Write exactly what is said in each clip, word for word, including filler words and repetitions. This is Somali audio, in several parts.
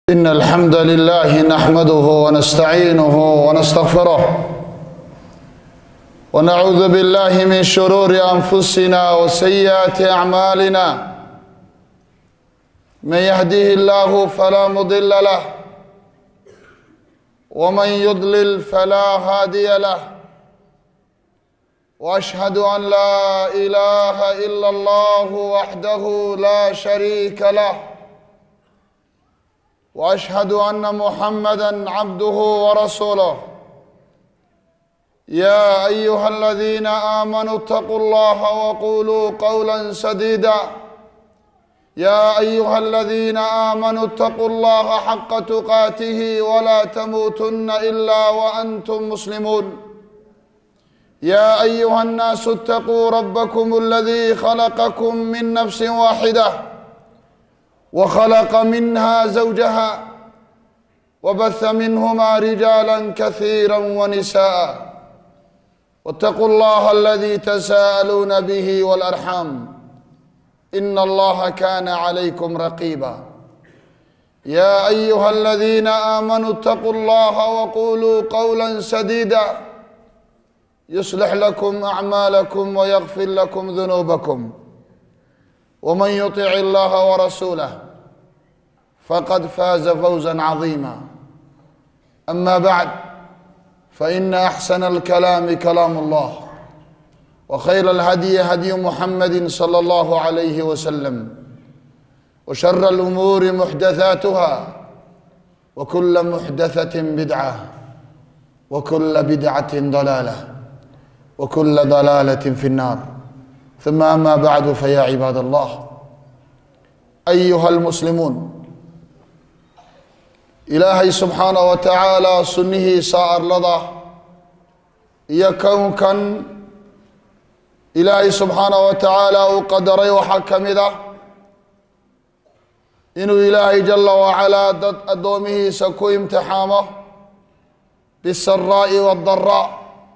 إن الحمد لله نحمده ونستعينه ونستغفره ونعوذ بالله من شرور أنفسنا وسيئات أعمالنا من يهده الله فلا مضل له ومن يضلل فلا هادي له وأشهد أن لا إله إلا الله وحده لا شريك له وأشهد أن محمدًا عبده ورسوله يا أيها الذين آمنوا اتقوا الله وقولوا قولا سديدا يا أيها الذين آمنوا اتقوا الله حق تقاته ولا تموتن إلا وأنتم مسلمون يا أيها الناس اتقوا ربكم الذي خلقكم من نفس واحدة وخلق منها زوجها وبث منهما رجالا كثيرا ونساء واتقوا الله الذي تساءلون به والأرحام إن الله كان عليكم رقيبا يا أيها الذين آمنوا اتقوا الله وقولوا قولا سديدا يصلح لكم أعمالكم ويغفر لكم ذنوبكم ومن يطع الله ورسوله فقد فاز فوزا عظيما أما بعد فإن أحسن الكلام كلام الله وخير الهدي هدي محمد صلى الله عليه وسلم وشر الأمور محدثاتها وكل محدثة بدعة وكل بدعة ضلالة وكل ضلالة في النار ثم أما بعد فيا عباد الله أيها المسلمون إلهي سبحانه وتعالى سنه سائر لضا يكون كان إلهي سبحانه وتعالى وقدري وحكم ذا إنه إلهي جل وعلا ضد أدومه سكو امتحامه بالسراء والضراء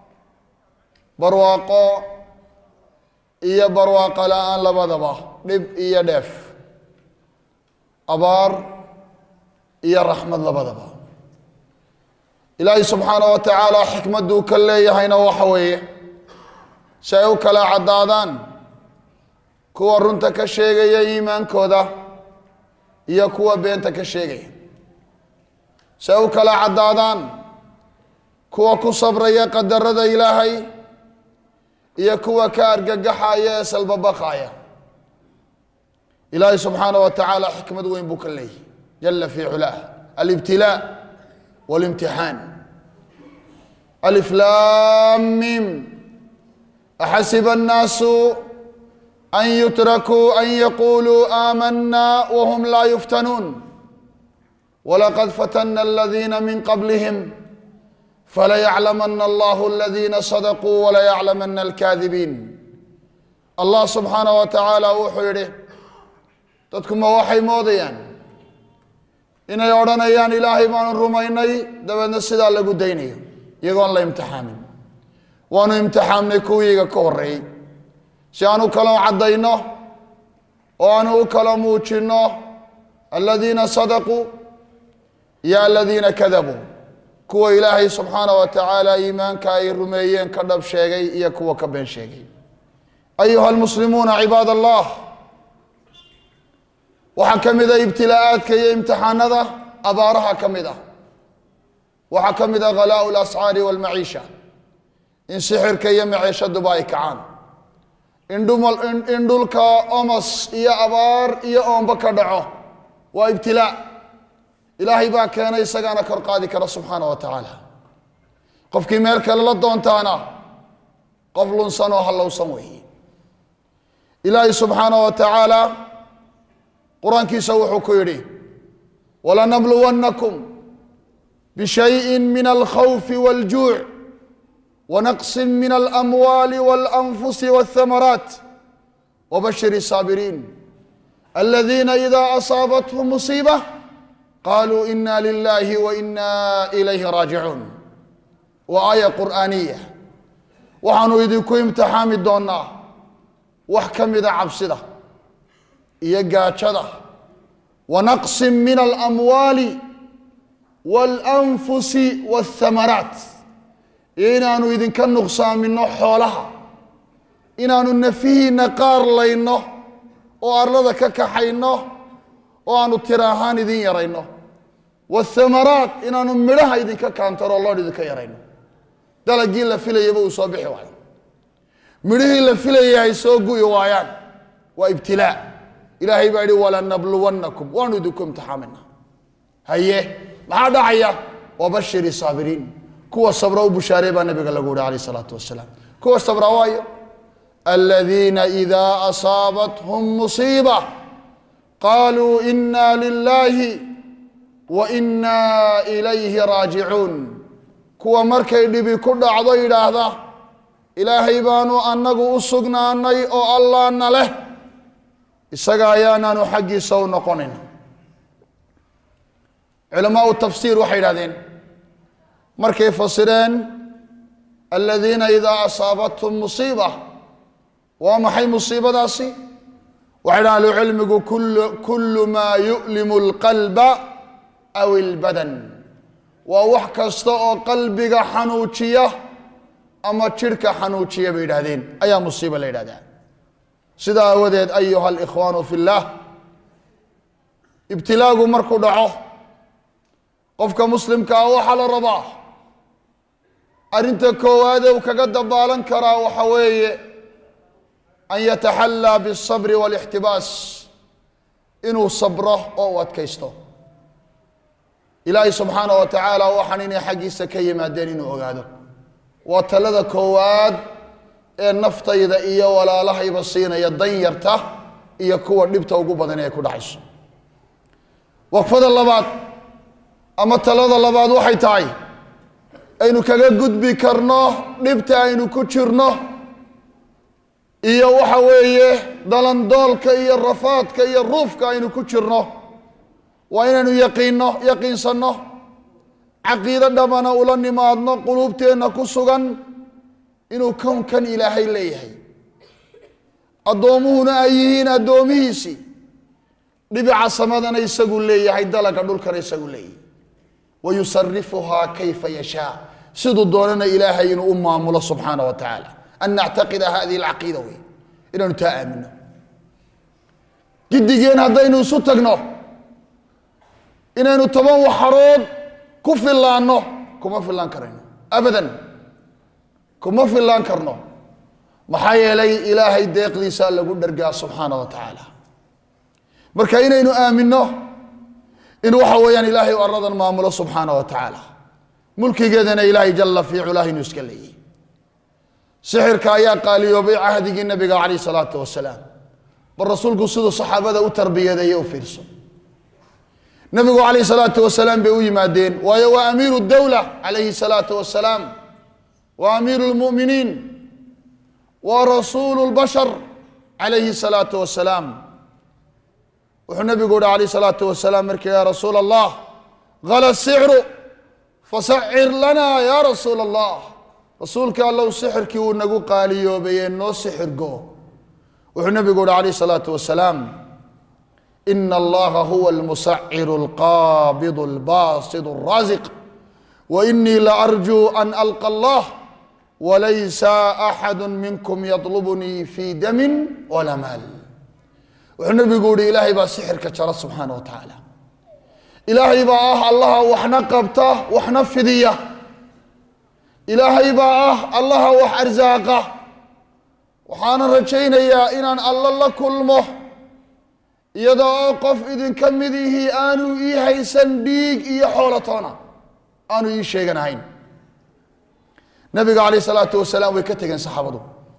برواقو iyo barwaaqo la'aan labadaba dhib iyo dheef abaar iyo raxmad labadaba ilaahay subxaanahu wa tacaala xikmaduu ka leeyahayna waxa weeye si ay u kala caddaadaan kuwa runta ka sheegaya iimaankooda iyo kuwa beenta ka sheegaya si ay u kala caddaadaan kuwa ku sabraya qadarada ilaahay iyo kuwa ka argagaxaya ee salbabaqaya ilaahay subxaanahu wa tacaala xikmad weyn buu ka leeyahay jalla fi culaah alibtilaa walimtixaan alif laam mim axasiba annaasu an yutrakuu an yaquluu aamanna wahum laa yuftanuun walaqad fatanna aladiina min qablihim فليعلمن الله الذين صدقوا وليعلمن الكاذبين الله سبحانه وتعالى وحيره dadku ma waxay moodayaan inay oranayaan ilaahay baan rumaynay dabeedna sidaa lagu daynayo iyagoon la imtixaamin waanu imtixaamnay kuwiiga ka horeeyay si aanu kala cadayno oo aanu u kala muujino alladina sadaqu ya alladina kadabu kuwa ilaahay subxaanahu wa tacaala iimaanka ay rumeeyeen ka dhab sheegay iyo kuwa ka been sheegay ayuha almuslimuuna cibaad allah waxaa ka mid a ibtilaa'aadka iyo imtixaanada abaaraha ka mid ah waxaa ka mid a khalaa'u lascaari walmaciisha in sixirka iyo maciishaduba ay kacaan in dhulka omas iyo abaar iyo oomba ka dhaco waa ibtilaa ilaahay baa keenay isagaana kor qaadi kara subxaanahu wa tacaala qofkii meel kale la doontaana qof lunsan oo hallowsan weeye ilaahay subxaanahu wa tacaala qur-aankiisa wuxuu ku yidhi walanabluwannakum bishayin min alkhawfi waljuuc wanaqsin min alamwaali walanfusi walthamaraat wabashiri saabiriin aladiina idaa asaabathum musiiba قالوا إنا لله وإنا إليه راجعون وآية قرآنية وحنو يديكو امتحام الدونا وحكم إذا عبسده إيقاتشده ونقص من الأموال والأنفس والثمرات إنانو إذن كان نقصان منه حولها إنانو نفيه نقار لينه وأرلد ككحينه وأنو تراهان إذن يرينه والثمرات إنانو مرها إذن كان ترى الله إذن كيرينه دلقين لفيلة يبقوا صابحي وعلا مريه لفيلة يسوقوا يوايان وابتلاء إلهي بعد ولا نبلونكم وندكم تحامنا هيه ما هذا عيا وبشر الصابرين كوا صبر وبشارة بالنبي الله عليه الصلاة والسلام كوا صبر وايو الذين إذا أصابتهم مصيبة قالوا إنا لله وإنا إليه راجعون كوا مركي دبي كل عضير هذا إلهي بانو أنك أسقنا أني أو الله أن له إسقايانا نحقي سو نقنن علماء التفسير وحيد هذين مركي فسرين الذين إذا أصابتهم مصيبة وما حي مصيبة داسي وحيد على علم كل كل ما يؤلم القلب أو البدن ووحكستو قلبك حنوشية أما تشرك حنوشية بيد هذين أي مصيبة ليد هذا سيدا وديد أيها الإخوان في الله ابتلاء مركو دعوه قفك مسلم كاوح على الرباح أرنت كواده وكقد بالا كرا وحوي أن يتحلى بالصبر والاحتباس إنه صبره أو أتكيسته إلهي سبحانه وتعالى وحنيني حقي سكي ما دينين وقاده وتلذا كواد النفط إذا إيا ولا الله يبصينا يدين يرته إيا كواد نبته وقوبة يكون عيش وقفض الله بعد أما تلذا الله بعد وحي تاي أينو كاقا قد بكرناه نبته أينو كتشرناه إيا وحويه دلان دولك إيا الرفاتك إيا الروفك أينو كتشرناه وإننو يقينه يقين سنه عقيدة دمنا أولا نمادنا قلوبتنا كسوغان إنو كون كان إلهي ليهي أدومهنا أيهين أدوميسي لبع سمدنا يساقوا ليهي دلق دولكنا يساقوا ليهي ويصرفها كيف يشاء سيدو دوننا إلهي إنو أمام الله سبحانه وتعالى أن نعتقد هذه العقيدة وي إنو نتآمنه جدي جين هذا إنو ستقنه إنو تبان وحرود كفي الله عنه كما في الله كرينه أبدا كما في الله كرنه محايا لي إلهي ديق لي سال لقول درقاء سبحانه وتعالى بركاين إنو آمنه إنو حويان إلهي وأرضا مامله سبحانه وتعالى ملكي قدنا إلهي جل في علاه نسك لي سحر كايا قال يوبي عهد النبي عليه الصلاة والسلام بالرسول قصد الصحابة وتربية ذي يوفرسوا النبي عليه الصلاة والسلام بأوي مادين وهو أمير الدولة عليه الصلاة والسلام وأمير المؤمنين ورسول البشر عليه الصلاة والسلام والنبي يقول عليه الصلاة والسلام يا رسول الله غلى السعر فسعر لنا يا رسول الله رسولك الله سحر كي ونقول قال يوبين نو سحر جو والنبي يقول عليه الصلاة والسلام إن الله هو المسعر القابض الباسط الرازق وإني لأرجو أن ألقى الله وليس أحد منكم يطلبني في دم ولا مال والنبي يقول إلهي با سحر كتشرة سبحانه وتعالى إلهي با الله وحنا قبته وحنا فديه إلهي با الله وح أرزاقه وحانا رجينا يا إنان الله كلمه iyadoo qof idin kamidii aanu ii haysan dhiig iyo xoolatoona aanu ii sheeganayn nabiga kaleey salaatu wasalaam way ka tageen saxaabadu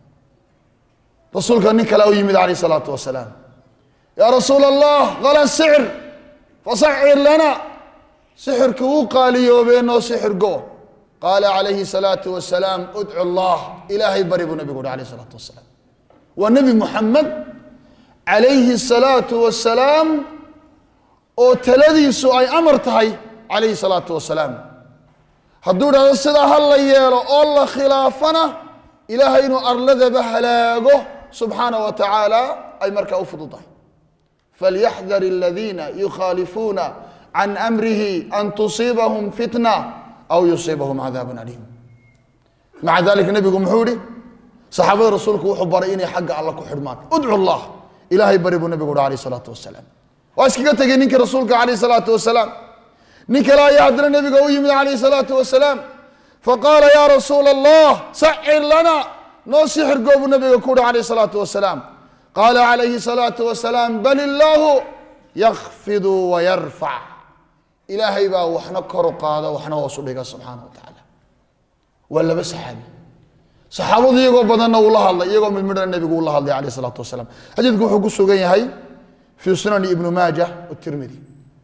rasuulka nin kale oo yimid kaleey salaatu wasalaam ya rasuul allah qala si'r fas'ir lana sixirku qaaliyoobeen oo sixir go qala alayhi salatu wasalaam ud'u allah ilahi baribu nabiga kaleey salaatu wasalaam wa nabi muhammad عليه الصلاة والسلام أو تلذي سوء أمرتهاي عليه الصلاة والسلام هدور هذا السيدة هلا يالو الله خلافنا إلهي إنو أرلذ بهلاقه سبحانه وتعالى أي مركة أفضل فليحذر الذين يخالفون عن أمره أن تصيبهم فتنة أو يصيبهم عذاب أليم. مع ذلك النبي محوري صحابة رسولك وحبريني حق الله كحرمان ادعوا الله إلهي بريب النبي عليه الصلاة والسلام. وأسكت نك رسولك عليه الصلاة والسلام نك لا يعدل النبي قوي عليه الصلاة والسلام فقال يا رسول الله سعر لنا نصيحر قوم النبي عليه الصلاة والسلام قال عليه الصلاة والسلام بل الله يخفض ويرفع إلهي با وحنا كرو قاده وحنا وصدق سبحانه وتعالى ولا بس صحابي صحابه يغو بدن الله الله يغو من مدن النبي الله الله عليه الصلاة والسلام حديثك وحو كسوغان يحي في سنن ابن ماجه والترمذي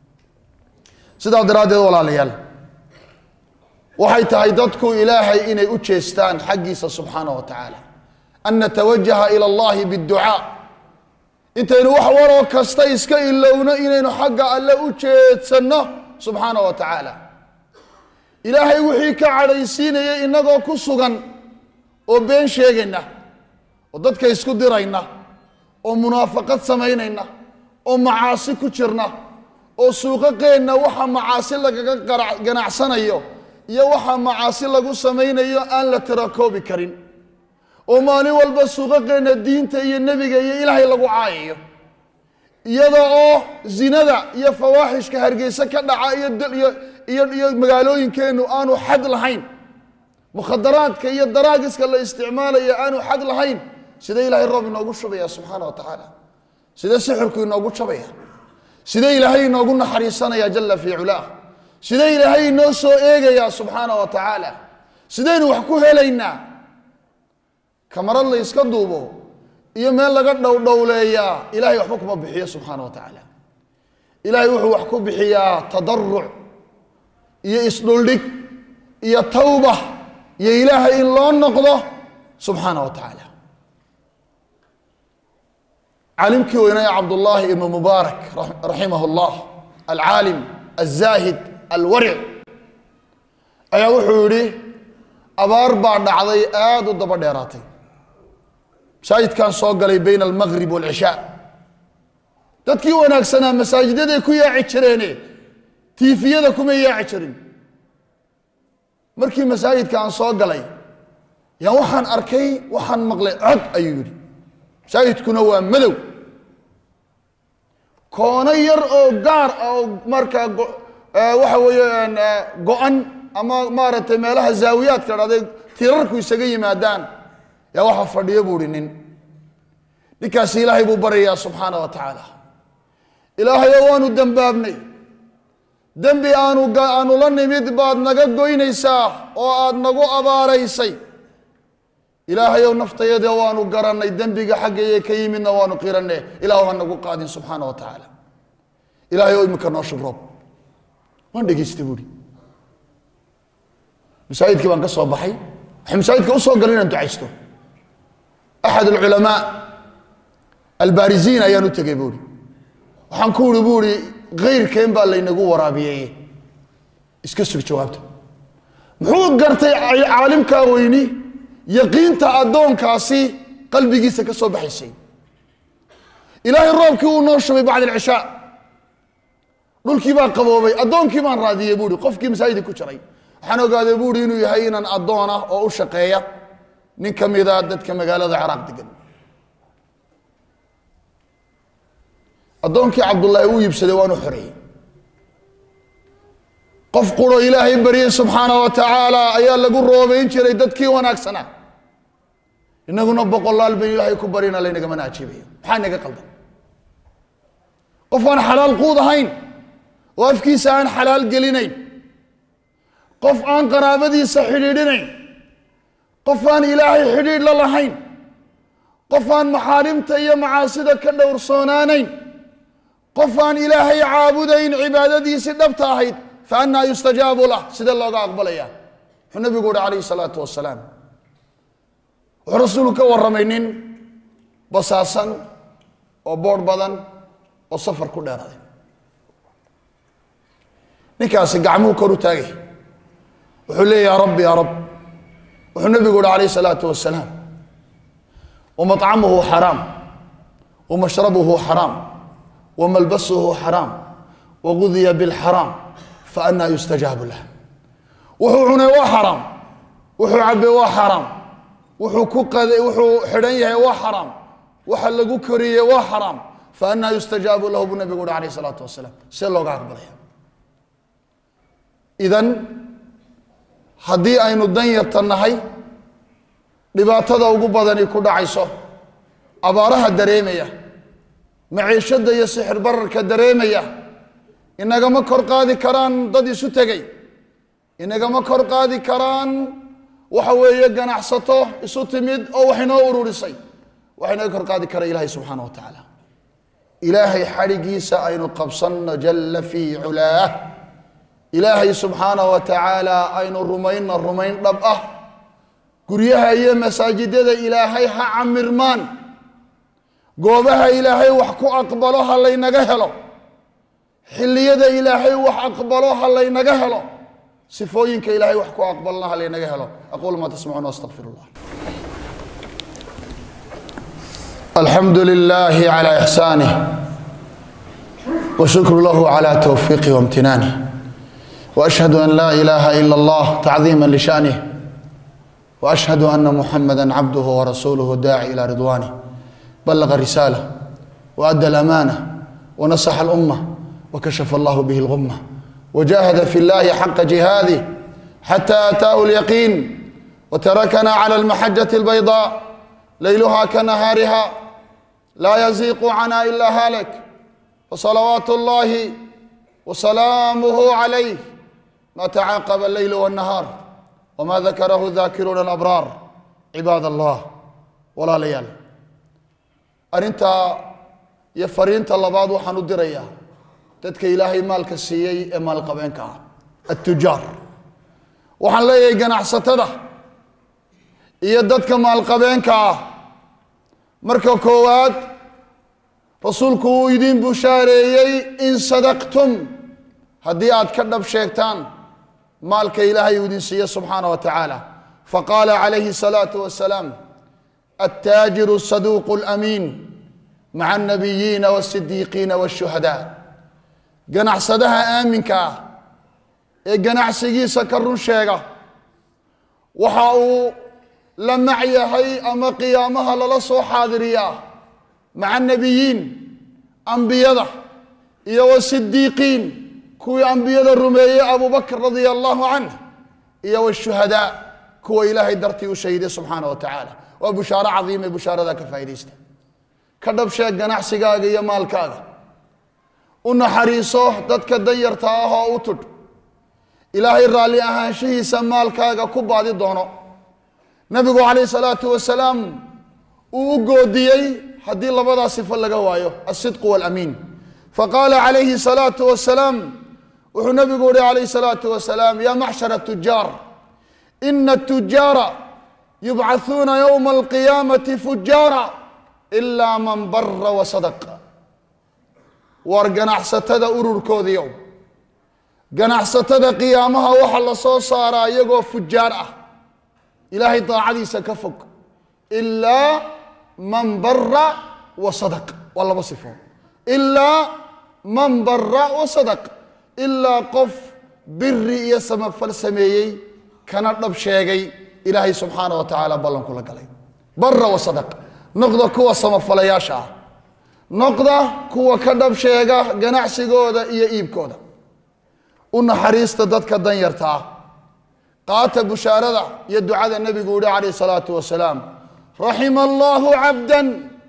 سيدا درادد ولا ليال waxay tahay dadku ilaahay inay u jeestaan xaqiisa subhanahu wa ta'ala an natawajjaha ila Allah bid-du'a intaynu wax waro kasta iska ilowna inaynu xagga alle u jeedsano subhanahu wa ta'ala ilaahay wixii ka cadhaysiinayay inagoo ku sugan oo been sheegayna oo dadka isku dirayna oo munaafaqad samaynayna oo macaasi ku jirna oo suuqaqeena waxa macaasi lagaga ganacsanayo iyo waxa macaasi lagu samaynayo aan la tirakoobi karin oo maalin walba suuqaqeena diinta iyo nabiga iyo ilaahay lagu caayayo iyada oo zinada iyo fawaaxishka hargeysa ka dhaca iyo iyo iyo magaalooyinkeenu aanu xad lahayn mukhadaraadka iyo daraagiska la isticmaalayo aanu xad lahayn sida ilaahay roob inoogu shubaya subhanahu wa ta'ala sida sixirku inoogu jabaya sida ilaahay inoogu naxariisanaya jalla fi ulaa sida ilaahay inoo soo eegaya subhanahu wa ta'ala sidaynu wax ku helaynaa kamarad la iska duubo iyo meel laga dhowdhowleeya ilaahay waxba kuma bixiyo subhanahu wa ta'ala ilaahay wuxuu wax ku bixiyaa tadarruc iyo isdhuldhig iyo tawbah iyo ilaahay in loo noqdo subhanahu wa ta'ala عالمك وينايا عبد الله بن مبارك رحمه الله العالم الزاهد الورع أي وحوري أبار بعد عضي آد الضبر ديراتي شايد كان صوغلي بين المغرب والعشاء تدكي وناك سنة مساجد ديكو يا عشريني تيفية دكو يا عشرين مركي مساجد كان صوغلي يا وحن أركي وحن مغلي عد أيوري شايد كنوا مدو كونا ير أو قار أو مركا waxa weeyaan go'an ama maartay meelaha zaawiyad ka dhacday tirarku isaga yimaadaan yaa waxa fadhiyo buurinin ninkaas ilaahay buu barayaa subhanahu wa ta'ala ilaahay waanu dambaabnay dambi aanu aanu la nimid baad naga goynaysaa oo aad nagu abaaraysay ilaahay oo naftayada waanu garanay dambiga xaggayga ka yimidna waanu qiranay ilaahay ha nagu qaadin subhanahu wa ta'ala ilaahay oo imka noo shubro وان دغيستي بودي مسايدك بان كسو بخاي مسايدك او سو غلين انت عيشتو احد العلماء البارزين ايانو تغي بودي waxaan ku wuri buuri غيركeen baa laynagu waraabiyay iska sug jawaabta muxuu gartay caalimka weyni yaqiinta adoonkaasi qalbigiisa ka soo baxaysay ilaahay roobkii uu noo shubay bacda al-ishaa dhulkii baa qaboobay adoonkii baan raadiyay buuri qofkii masaajidka ku jiray waxaan ogaaday buuri inuu yahay inaan adoon ah oo u shaqeeya nin kamida dadka magaalada Ciraaq degan adoonkii Abdullah uu yibsaday waanu xorey qof qoro ilaahay bariyay subhanahu wa ta'ala ayaa lagu roobayn jiray dadkii wanaagsana inaguna boqolaal bay ilaahay ku barina laynaga manaajibayo maxaa naga qaldan qof aan xalaal quud ahayn وافكيس عن حلال قلينين قف عن قرابدي سحريرين قف عن إلهي حرير للهين قف عن محارمته يا معاصدة كدور صونانين قف عن إلهي عابدين عبادتي سدبتاهيد فأنا يستجاب له سيد الله أقبل إياه النبي يقول عليه الصلاة والسلام ورسولك ورمينين بصاصا وبور بدن وصفر كل هذا نكاس قعمو كرو تاغي وحلي يا رب يا رب والنبي يقول عليه الصلاة والسلام ومطعمه حرام ومشربه حرام وملبسه حرام وغذي بالحرام فأنا يستجاب له وحو عني وحرام وحو عبي وحرام وحو كقذي وحو حريه وحرام وحو لغو كريه وحرام فأنا يستجاب له بالنبي عليه الصلاة والسلام سيلوغ أقبلها إذن هدي أينو الدنيا تنهي dhibaatada ugu badani ku dhacayso abaaraha dareemaya maciishada iyo sixir bararka dareemaya inaga ma kor qaadi karaan dad isu tagay inaga ma kor qaadi karaan waxa weeye ganacsato isu timid oo wax inoo ururisay wax inoo kor qaadi kara ilaahay subhanahu wa ta'ala ilaahay xarigiisa aynu qabsanna jalla fi ulaah ilaahay subhanahu wa ta'ala aynu rumayna rumayn dhab ah guryaha iyo masaajidada ilaahay ha amirman goobaha ilaahay wax ku aqbalo ha laynaga helo xilliyada ilaahay wax aqbalo ha laynaga helo sifooyinka ilaahay wax ku aqbalna ha laynaga helo aqul ma tasma'una astaghfirullah alhamdulillahi ala ihsanihi wa shukru lahu ala tawfiqihi wa imtinanihi wa ashhadu an la ilaha illa Allah ta'ziman li sha'nihi وأشهد أن محمدًا عبده ورسوله الداعي إلى رضوانه بلغ الرسالة وأدى الأمانة ونصح الأمة وكشف الله به الغمة وجاهد في الله حق جهاده حتى أتاه اليقين وتركنا على المحجة البيضاء ليلها كنهارها لا يزيغ عنها إلا هالك وصلوات الله وسلامه عليه ما تعاقب الليل والنهار وما ذكره الذاكرون الأبرار عباد الله ولا ليال أنت يفرين طلبات وحنو دريا تدك إلهي مالك السيئي مال قبينك التجار وحن لي جناح ستده يددك مال قبينك مركو كواد رسولك يدين بشاري إن صدقتم هديات كذب شيطان مالك إلهي ودنسيه سبحانه وتعالى فقال عليه الصلاة والسلام التاجر الصدوق الأمين مع النبيين والصديقين والشهداء جناح صدها آمنك جناح سيجي سكر الشيغة وحاو لما عيهي أما قيامها للصو حاضرية مع النبيين أنبياء والصديقين كوي أنبياء الرمية أبو بكر رضي الله عنه إيا والشهداء كوي إلهي درتي وشهيده سبحانه وتعالى وبشارة عظيمة بشارة ذاك فايديسته كدب شيء جناح سيقاق يا مالكاق أنه حريصه دادك ديرتاها أوتد إلهي الرالي أهان شيء سمالكاق كبا دي دونه نبي عليه الصلاة والسلام وقوديي حدي الله بدا صفة لقوايو الصدق والأمين فقال عليه الصلاة والسلام والنبي يقول عليه الصلاة والسلام يا معشر التجار إن التجار يبعثون يوم القيامة فجارا إلا من بر وصدق وارجناح ستدا أرور كودي يوم جناح ستدا قيامها وحل صوصارا يقو فجارا إلهي طاعدي سكفك إلا من بر وصدق والله بصفه إلا من بر وصدق إلا قف بري يسمى فلسميي كانت نبشيغي إلهي سبحانه وتعالى بلن كل قلي بر وصدق نقضى كوى سمى فلياشا نقضى كوى كدب شيغا جناح سيغودا إيا إيب كودا أن حريص تددك الدنيرتا قات بشارة يدعى النبي قول عليه الصلاة والسلام رحم الله عبدا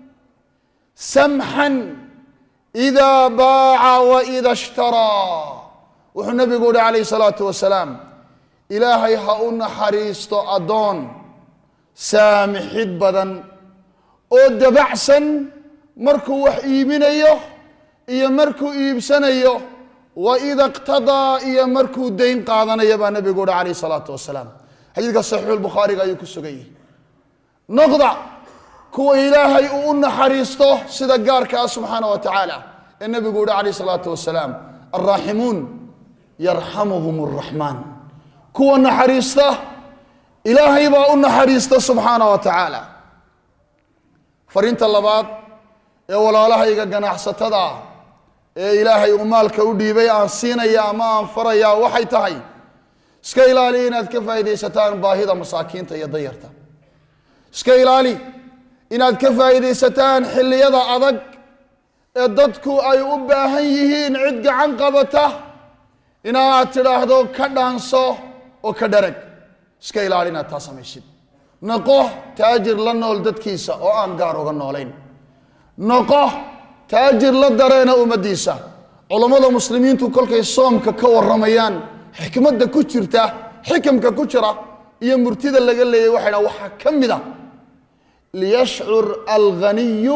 سمحا إذا باع وإذا اشترى والنبي يقول عليه الصلاة والسلام إلهي هؤلاء حريصت أدون سامح بدن أود بعسا مركو وحيبين أيه إيا مركو إيبسن أيه وإذا اقتضى إيا مركو دين قاضنا يبا النبي يقول عليه الصلاة والسلام حديث صحيح البخاري قال يكسوغي نقضى كو إلهي أون حريصته سيدقارك سبحانه وتعالى النبي يقول عليه الصلاة والسلام الراحمون يرحمهم الرحمن كو أن حريصته إلهي با أون حريصته سبحانه وتعالى فرينت اللباد يا ولا الله يقى جناح ستدا ee ilaahay uu maalka u dhiibay aan siinaya ama aan faraya waxay tahay iska ilaali inaad ka faa'iideysataan baahida masaakiinta iyo dayarta iska ilaali inaad ka faa'iideysataan xilliyada adag ee dadku ay u baahan yihiin cid gacan qabata inaad tidhaahdo ka dhaanso oo ka dharag iska ilaali inaad taa samaysid noqo taajir la nool dadkiisa oo aan gaar uga noolayn noqo taajir la dareena ummadiisa culamada muslimiintu kolkay soomka ka waramayaan xikmadda ku jirta xikamka ku jira iyo murtida laga leeyahay waxay dhahaan waxaa ka mid ah liyashcur alghaniyu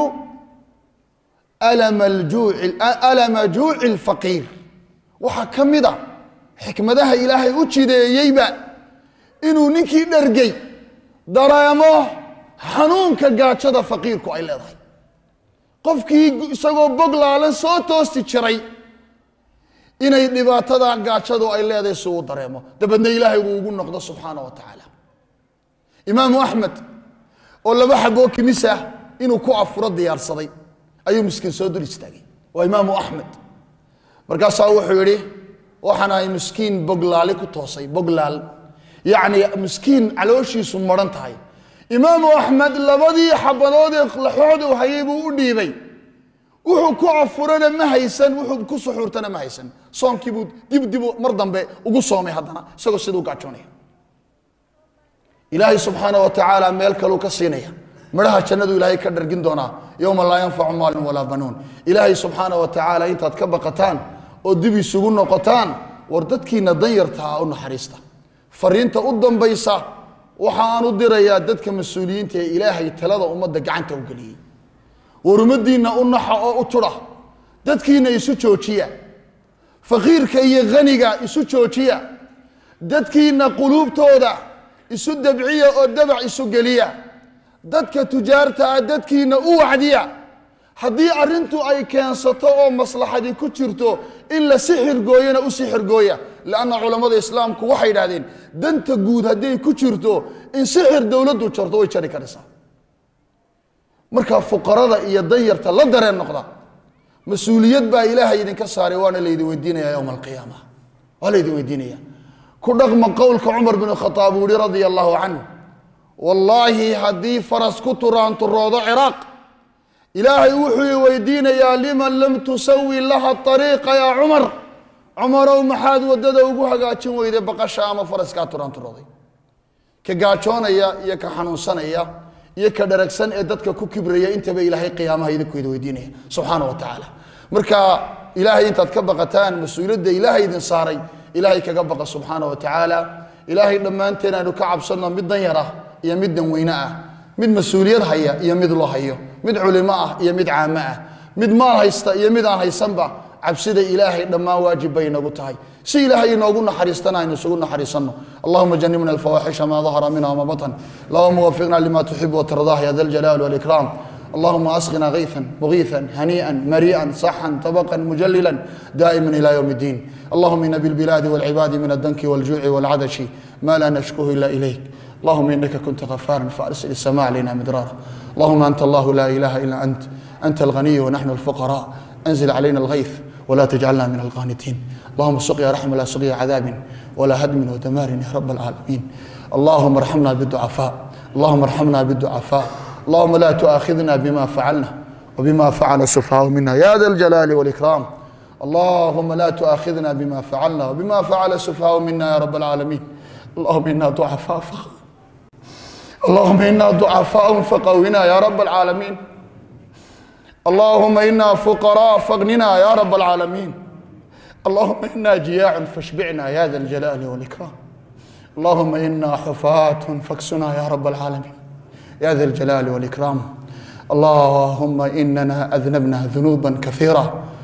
alama aljuuci alama juuci alfaqiir waxaa ka mid ah xikmadaha ilaahay u jideeyeyba inuu ninkii dhargay dareemo xanuunka gaajada faqiirku ay leedahay qofkii isagoo boglaalan soo toosti jiray inay dhibaatada gaajadu ay leedahay si uu dareemo dabadna ilaahay uu ugu noqdo subxaana wa tacaala imaamu axmed oo laba xaboo kimisa inuu ku afuro diyaarsaday ayuu miskiin soo dul istaagay waa imaamu axmed markaasaa wuxuu yidhi waxaan ahay miskiin boglaali ku toosay boglaal yacni miskiin calooshiisu maran tahay imaamu axmed labadii xabadood ee laxoodu hayay buu u dhiibay wuxuu ku afurana ma haysan wuxuu ku suxuurtana ma haysan soonkii buu dib dib mar dambe ugu soomay haddana isagoo siduu gaajoonaya ilaahay subxaana wa tacaala meel kaluu ka siinaya midhaha jannadu ilaahay ka dhargin doonaa yowma laa yanfacu maalun walaa banuun ilaahay subxaana wa tacaala intaad ka baqataan oo dib isugu noqotaan war dadkiina danyartaa u naxariista fariinta u dambaysa waxa aan u dirayaa dadka mas-uuliyiinta ee ilaahay talada ummadda gacanta u geliyey war ummaddiinna u naxa oo u tudha dadkiina isu joojiya faqiirka iyo haniga isu joojiya dadkiina quluubtooda isu dabciya oo dabac isu geliya dadka tujaarta ah dadkiina u wacdiya haddii arrintu ay keensato oo maslaxadi ku jirto in la sixir gooyana u sixir gooya lanna culamada islaamku waxay yidhahdeen danta guud hadday ku jirto in sixir dowladdu jarto way jari karaysaa marka fuqarada iyo danyarta la dareen noqda mas-uuliyad baa ilaahay idinka saaray waana laydin weydiinaya yowma alqiyaama waa laydin weydiinaya ku dhaqma qowlka cumar bin khataab uu yihi radia allahu canhu wallaahi haddii faras ku turaanturoodo ciraaq ilaahay wuxuu weydiinayaa liman lam tusawi laha ariiqa yaa cumar cumarow maxaad waddada ugu hagaajin weyday baqasha ama faraskaa turaanturooday ka gaajoonaya iyo ka xanuunsanaya iyo ka dharagsan ee dadka ku kibraya intaba ilaahay qiyaamaha idinkoida weydiinaya subxaana wa tacaala marka ilaahay intaad ka baqataan mas-uuliyadda ilaahay idin saaray ilaahay kaga baqa subxaana wa tacaala ilaahay dhammaanteen aynu ka cabsanno mid danyar ah iyo mid danweyne ah mid mas-uuliyad haya iyo mid loo hayo mid culimo ah iyo mid caamo ah mid maal haysta iyo mid aan haysanba cabsida ilaahay dhammaan waajib bay inagu tahay si ilaahay inoogu naxariistana aynu isugu naxariisanno allahuma janibna alfawaaxisha maa dahara minha wama batan allahuma wafiqna lima tuxibu watardah ya da ljalaali walikram اللهم أسقنا غيثا مغيثا هنيئا مريئا صحا طبقا مجللا دائما إلى يوم الدين اللهم إن بالبلاد والعباد من الدنك والجوع والعدش ما لا نشكوه إلا إليك اللهم إنك كنت غفارا فأرسل السماء علينا مدرارا اللهم أنت الله لا إله إلا أنت أنت الغني ونحن الفقراء أنزل علينا الغيث ولا تجعلنا من القانتين اللهم سقيا رحمة لا سقيا عذاب ولا هدم ودمار يا رب العالمين اللهم ارحمنا بالضعفاء اللهم ارحمنا بالضعفاء اللهم لا تؤاخذنا بما فعلنا وبما فعل السفهاء منا يا ذا الجلال والإكرام اللهم لا تؤاخذنا بما فعلنا وبما فعل السفهاء منا يا رب العالمين اللهم إنا ضعفاء اللهم إنا ضعفاء فقونا يا رب العالمين اللهم إنا فقراء فاغننا يا رب العالمين اللهم إنا جياع فاشبعنا يا ذا الجلال والإكرام اللهم إنا حفاة فاكسنا يا رب العالمين يا ذا الجلال والإكرام اللهم إننا أذنبنا ذنوبا كثيرة